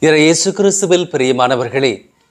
இயேசு கிறிஸ்துவில் பிரியமானவர்களே,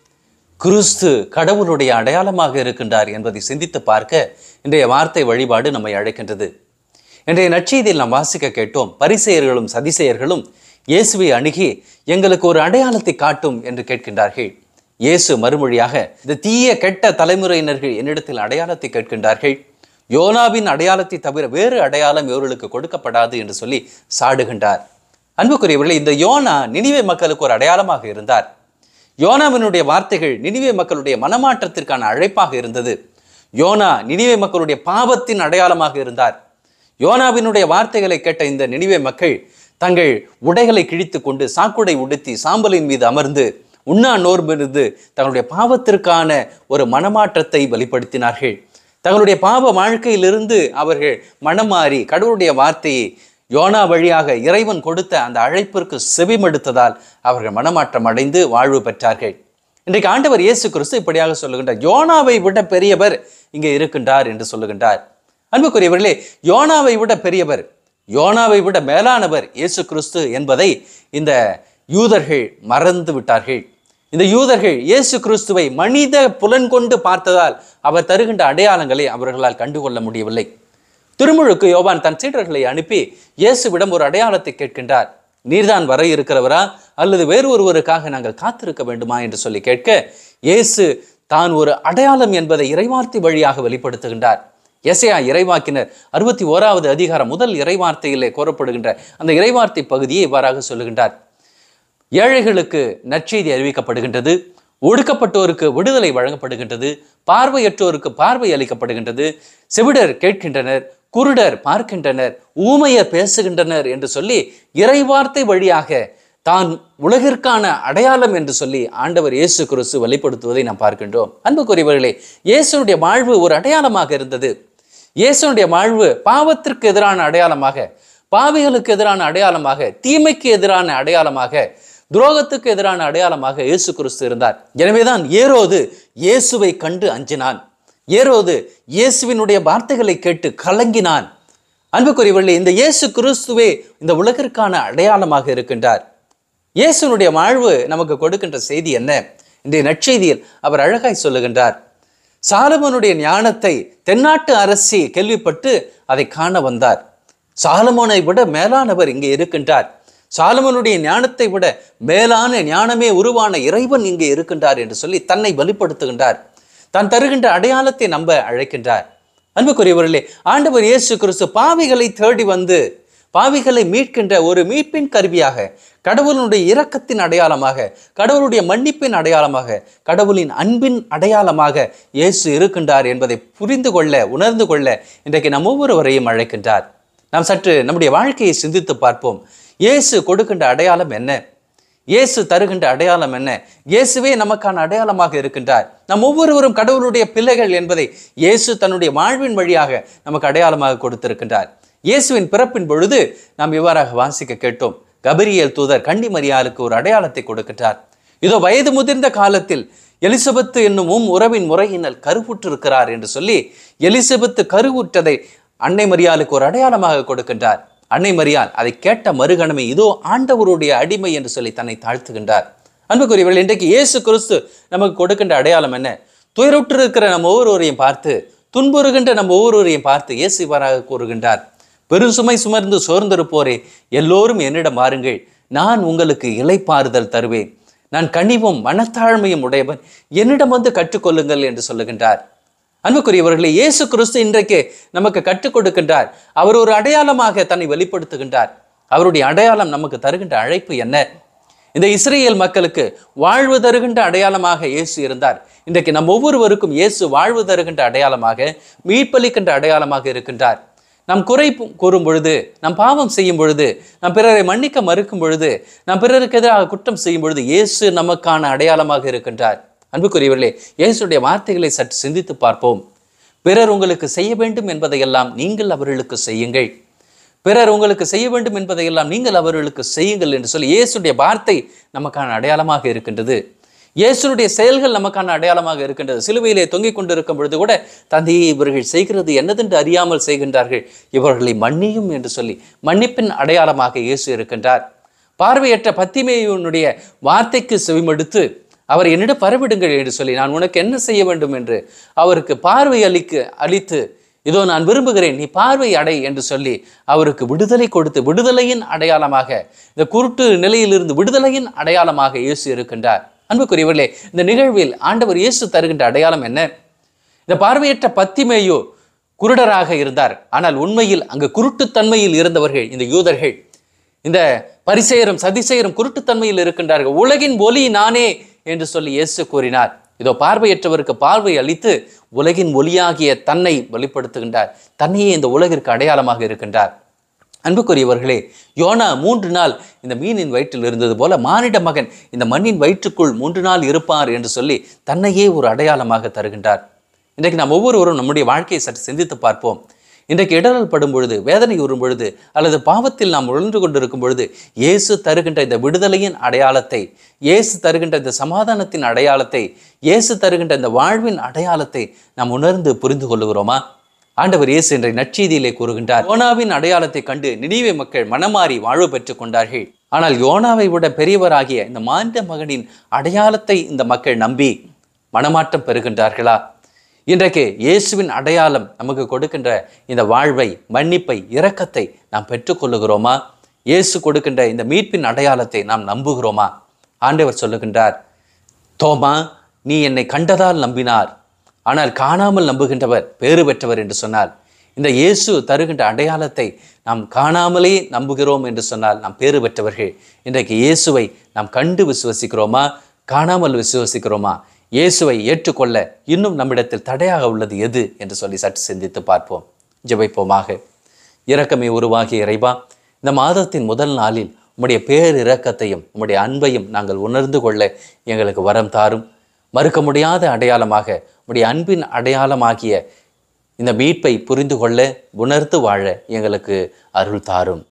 கிறிஸ்து கடவுளுடைய அடையாளமாக இருக்கின்றார் என்பதை சிந்தித்து பார்க்க இன்றைய வார்த்தை வழிபாடு நம்மை அழைக்கின்றது. இன்றைய நற்செய்தியில் நாம் வாசிக்க கேட்டோம், பரிசேயர்களும் சதிசேயர்களும் இயேசுவை அணுகி எங்களுக்கு ஒரு அடையாளத்தை காட்டும் என்று கேட்கின்றார்கள். இயேசு மறுமொழியாக, இந்த தீய கெட்ட தலைமுறையினர்கள் என்னிடத்தில் அடையாளத்தை கேட்கின்றார்கள், யோனாவின் அடையாளத்தை தவிர வேறு அடையாளம் இவர்களுக்கு கொடுக்கப்படாது என்று சொல்லி சாடுகின்றார். அன்புக்குரியவர்களே, இந்த யோனா நினிவே மக்களுக்கு ஒரு அடையாளமாக இருந்தார். யோனாவினுடைய வார்த்தைகள் நினிவே மக்களுடைய மனமாற்றத்திற்கான அழைப்பாக இருந்தது. யோனா நினிவே மக்களுடைய பாவத்தின் அடையாளமாக இருந்தார். யோனாவினுடைய வார்த்தைகளை கேட்ட இந்த நினிவே மக்கள் தங்கள் உடைகளை கிழித்து கொண்டு சாக்குடை உடுத்தி சாம்பலின் மீது அமர்ந்து உண்ணா நோர்பிருந்து தங்களுடைய பாவத்திற்கான ஒரு மனமாற்றத்தை வெளிப்படுத்தினார்கள். தங்களுடைய பாவ வாழ்க்கையிலிருந்து அவர்கள் மனம் மாறி கடவுளுடைய வார்த்தையை யோனா வழியாக இறைவன் கொடுத்த அந்த அழைப்பிற்கு செவிமடுத்ததால் அவர்கள் மனமாற்றம் அடைந்து வாழ்வு பெற்றார்கள். இன்றைக்கு ஆண்டவர் இயேசு கிறிஸ்து இப்படியாக சொல்லுகின்றார், யோனாவை விட பெரியவர் இங்கே இருக்கின்றார் என்று சொல்லுகின்றார். அன்புக்குரியவர்களே, யோனாவை விட பெரியவர், யோனாவை விட மேலானவர் இயேசு கிறிஸ்து என்பதை இந்த யூதர்கள் மறந்து விட்டார்கள். இந்த யூதர்கள் இயேசு கிறிஸ்துவை மனித புலன் கொண்டு பார்த்ததால் அவர் தருகின்ற அடையாளங்களை அவர்களால் கண்டுகொள்ள முடியவில்லை. திருமுழுக்கு யோவான் தன் சீடர்களை அனுப்பி இயேசுவிடம் ஒரு அடையாளத்தை கேட்கின்றார். நீர்தான் வர இருக்கிறவரா அல்லது வேறு ஒருவருக்காக நாங்கள் காத்திருக்க வேண்டுமா என்று சொல்லி கேட்க, இயேசு தான் ஒரு அடையாளம் என்பதை இறைவார்த்தை வழியாக வெளிப்படுத்துகின்றார். எசேயா இறைவாக்கினர் 61வது அதிகாரம் முதல் இறைவார்த்தையிலே கூறப்படுகின்ற அந்த இறைவார்த்தை பகுதியை இவ்வாறாக சொல்லுகின்றார். ஏழைகளுக்கு நற்செய்தி அறிவிக்கப்படுகின்றது, ஒடுக்கப்பட்டோருக்கு விடுதலை வழங்கப்படுகின்றது, பார்வையற்றோருக்கு பார்வை அளிக்கப்படுகின்றது, செவிடர் கேட்கின்றனர், குருடர் பார்க்கின்றனர், ஊமையர் பேசுகின்றனர் என்று சொல்லி இறைவார்த்தை வழியாக தான் உலகிற்கான அடையாளம் என்று சொல்லி ஆண்டவர் இயேசு கிறிஸ்து வெளிப்படுத்துவதை நாம் பார்க்கின்றோம். அன்புக்குரியவர்களே, இயேசுனுடைய வாழ்வு ஒரு அடையாளமாக இருந்தது. இயேசுனுடைய வாழ்வு பாவத்திற்கு எதிரான அடையாளமாக, பாவிகளுக்கு எதிரான அடையாளமாக, தீமைக்கு எதிரான அடையாளமாக, துரோகத்துக்கு எதிரான அடையாளமாக இயேசு கிறிஸ்து இருந்தார். எனவேதான் ஏரோது இயேசுவை கண்டு அஞ்சினான். ஏரோது இயேசுவினுடைய வார்த்தைகளை கேட்டு கலங்கினான். அன்புக்குரியவர்களே, இந்த இயேசு கிறிஸ்துவே இந்த உலகிற்கான அடையாளமாக இருக்கின்றார். இயேசுனுடைய வாழ்வு நமக்கு கொடுக்கின்ற செய்தி என்ன? இன்றைய நற்செய்தியில் அவர் அழகாய் சொல்லுகின்றார். சாலமோனுடைய ஞானத்தை தென்னாட்டு அரசி கேள்விப்பட்டு அதை காண வந்தார். சாலமோனை விட மேலானவர் இங்கே இருக்கின்றார். சாலமோனுடைய ஞானத்தை விட மேலான ஞானமே உருவான இறைவன் இங்கே இருக்கின்றார் என்று சொல்லி தன்னை வெளிப்படுத்துகின்றார். தான் தருகின்ற அடையாளத்தை நம்ப அழைக்கின்றார். அன்புக்குரியவர்களே, ஆண்டவர் இயேசு கிறிஸ்து பாவிகளை தேடி வந்து பாவிகளை மீட்கின்ற ஒரு மீட்பின் கருவியாக, கடவுளுடைய இரக்கத்தின் அடையாளமாக, கடவுளுடைய மன்னிப்பின் அடையாளமாக, கடவுளின் அன்பின் அடையாளமாக இயேசு இருக்கின்றார் என்பதை புரிந்து கொள்ள, உணர்ந்து கொள்ள இன்றைக்கு நம் ஒவ்வொருவரையும் அழைக்கின்றார். நாம் சற்று நம்முடைய வாழ்க்கையை சிந்தித்து பார்ப்போம். இயேசு கொடுக்கின்ற அடையாளம் என்ன? இயேசு தருகின்ற அடையாளம் என்ன? இயேசுவே நமக்கான அடையாளமாக இருக்கின்றார். நம் ஒவ்வொருவரும் கடவுளுடைய பிள்ளைகள் என்பதை இயேசு தன்னுடைய வாழ்வின் வழியாக நமக்கு அடையாளமாக கொடுத்திருக்கின்றார். இயேசுவின் பிறப்பின் பொழுது நாம் இவ்வாறாக வாசிக்க கேட்டோம். கபிரியேல் தூதர் கன்னி மரியாளுக்கு ஒரு அடையாளத்தை கொடுக்கின்றார். இதோ வயது முதிர்ந்த காலத்தில் எலிசபெத்து என்னும் உறவின் முறையினால் கருவுற்றிருக்கிறார் என்று சொல்லி எலிசபெத்து கருவுற்றதை அன்னை மரியாளுக்கு ஒரு அடையாளமாக கொடுக்கின்றார். அன்னை மரியாள் அதை கேட்ட மறுகணமே இதோ ஆண்டவருடைய அடிமை என்று சொல்லி தன்னை தாழ்த்துகின்றார். அன்புக்குரியவர்கள், இன்றைக்கு இயேசு கிறிஸ்து நமக்கு கொடுக்கின்ற அடையாளம் என்ன? துயருற்று இருக்கிற நம்ம ஒவ்வொருவரையும் பார்த்து, துன்புறுகின்ற நம்ம ஒவ்வொருவரையும் பார்த்து இயேசு இவ்வாறாக கூறுகின்றார். பெருசுமை சுமர்ந்து சோர்ந்திருப்போரே, எல்லோரும் என்னிடம் வாருங்கள், நான் உங்களுக்கு இளைப்பாறுதல் தருவேன். நான் கனிவும் மனத்தாழ்மையும் உடையவன், என்னிடம் வந்து கற்றுக்கொள்ளுங்கள் என்று சொல்லுகின்றார். அன்புக்குரியவர்களே, இயேசு கிறிஸ்து இன்றைக்கு நமக்கு கற்றுக் கொடுக்கின்றார். அவர் ஒரு அடையாளமாக தன்னை வெளிப்படுத்துகின்றார். அவருடைய அடையாளம் நமக்கு தருகின்ற அழைப்பு என்ன? இந்த இஸ்ரேல் மக்களுக்கு வாழ்வு தருகின்ற அடையாளமாக இயேசு இருந்தார். இன்றைக்கு நம் ஒவ்வொருவருக்கும் இயேசு வாழ்வு தருகின்ற அடையாளமாக, மீட்பளிக்கின்ற அடையாளமாக இருக்கின்றார். நாம் குறை கூறும் பொழுது, நாம் பாவம் செய்யும் பொழுது, நாம் பிறரை மன்னிக்க மறுக்கும் பொழுது, நாம் பிறருக்கு எதிராக குற்றம் செய்யும் பொழுது இயேசு நமக்கான அடையாளமாக இருக்கின்றார். அன்புக்குரியவர்களே, இயேசுடைய வார்த்தைகளை சற்று சிந்தித்து பார்ப்போம். பிறர் உங்களுக்கு செய்ய வேண்டும் என்பதையெல்லாம் நீங்கள் அவர்களுக்கு செய்யுங்கள், பிறர் உங்களுக்கு செய்ய வேண்டும் என்பதையெல்லாம் நீங்கள் அவர்களுக்கு செய்யுங்கள் என்று சொல்லி இயேசுடைய வார்த்தை நமக்கான அடையாளமாக இருக்கின்றது. இயேசுடைய செயல்கள் நமக்கான அடையாளமாக இருக்கின்றது. சிலுவையிலே தொங்கிக் கொண்டிருக்கும் பொழுது கூட, தந்தையை இவர்கள் செய்கிறது என்னதென்று அறியாமல் செய்கின்றார்கள், இவர்களை மன்னியும் என்று சொல்லி மன்னிப்பின் அடையாளமாக இயேசு இருக்கின்றார். பார்வையற்ற பத்திமேயுனுடைய வார்த்தைக்கு செவிமடுத்து அவர் என்னிடம் பரவிடுங்கள் என்று சொல்லி நான் உனக்கு என்ன செய்ய வேண்டும் என்று அவருக்கு பார்வை அளித்து இதோ நான் விரும்புகிறேன், நீ பார்வை அடை என்று சொல்லி அவருக்கு விடுதலை கொடுத்து விடுதலையின் அடையாளமாக, இந்த குருட்டு நிலையிலிருந்து விடுதலையின் அடையாளமாக இயேசு இருக்கின்றார். அன்புக்குரியவர்களே, இந்த நிகழ்வில் ஆண்டவர் இயேசு தருகின்ற அடையாளம் என்ன? இந்த பார்வையற்ற பத்திமேயு குருடராக இருந்தார். ஆனால் உண்மையில் அங்கு குருட்டுத்தன்மையில் இருந்தவர்கள் இந்த யூதர்கள். இந்த பரிசேயரும் சதிசேயரும் குருட்டுத்தன்மையில் இருக்கின்றார்கள். உலகின் ஒளி நானே என்று சொல்லி இயேசு கூறினார். இதோ பார்வையற்றவருக்கு பார்வை அளித்து உலகின் ஒளியாகிய தன்னை வெளிப்படுத்துகின்றார். தன்னையே இந்த உலகிற்கு அடையாளமாக இருக்கின்றார். அன்புக்குரியவர்களே, யோனா 3 நாள் இந்த மீனின் வயிற்றில் இருந்தது போல மானிட மகன் இந்த மண்ணின் வயிற்றுக்குள் 3 நாள் இருப்பார் என்று சொல்லி தன்னையே ஒரு அடையாளமாக தருகின்றார். இன்றைக்கு நாம் ஒவ்வொருவரும் நம்முடைய வாழ்க்கையை சற்று சிந்தித்து பார்ப்போம். இன்றைக்கு இடரல் படும் பொழுது, வேதனை உறும் பொழுது, அல்லது பாவத்தில் நாம் உழன்று கொண்டிருக்கும் பொழுது இயேசு தருகின்ற இந்த விடுதலையின் அடையாளத்தை, இயேசு தருகின்ற இந்த சமாதானத்தின் அடையாளத்தை, இயேசு தருகின்ற இந்த வாழ்வின் அடையாளத்தை நாம் உணர்ந்து புரிந்து கொள்ளுகிறோமா? ஆண்டவர் இயேசு இன்றைய நற்செய்தியிலே கூறுகின்றார், யோனாவின் அடையாளத்தை கண்டு நினிவே மக்கள் மனமாறி வாழ்வு பெற்றுக் கொண்டார்கள். ஆனால் யோனாவை விட பெரியவராகிய இந்த மானிட மகனின் அடையாளத்தை இந்த மக்கள் நம்பி மனமாற்றம் பெறுகின்றார்களா? இன்றைக்கு இயேசுவின் அடையாளம் நமக்கு கொடுக்கின்ற இந்த வாழ்வை, மன்னிப்பை, இரக்கத்தை நாம் பெற்றுக்கொள்ளுகிறோமா? இயேசு கொடுக்கின்ற இந்த மீட்பின் அடையாளத்தை நாம் நம்புகிறோமா? ஆண்டவர் சொல்லுகின்றார், தோமா, நீ என்னை கண்டதால் நம்பினார், ஆனால் காணாமல் நம்புகின்றவர் பேறு பெற்றவர் என்று சொன்னால், இந்த இயேசு தருகின்ற அடையாளத்தை நாம் காணாமலே நம்புகிறோம் என்று சொன்னால் நாம் பேறு பெற்றவர்கள். இன்றைக்கு இயேசுவை நாம் கண்டு விசுவசிக்கிறோமா? காணாமல் விசுவசிக்கிறோமா? இயேசுவை ஏற்றுக்கொள்ள இன்னும் நம்மிடத்தில் தடையாக உள்ளது எது என்று சொல்லி சற்று சிந்தித்து பார்ப்போம். ஜெபிப்போமாக. இரக்கமே உருவாகிய இறைவா, இந்த மாதத்தின் முதல் நாளில் உம்முடைய பேரிரக்கத்தையும் உம்முடைய அன்பையும் நாங்கள் உணர்ந்து கொள்ள எங்களுக்கு வரம் தாரும். மறுக்க முடியாத அடையாளமாக உம்முடைய அன்பின் அடையாளமாகிய இந்த மீட்பை புரிந்து கொள்ள, உணர்ந்து வாழ எங்களுக்கு அருள் தாரும்.